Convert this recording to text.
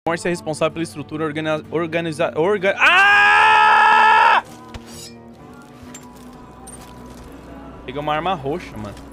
Morte é responsável pela estrutura Ah! Pega uma arma roxa, mano.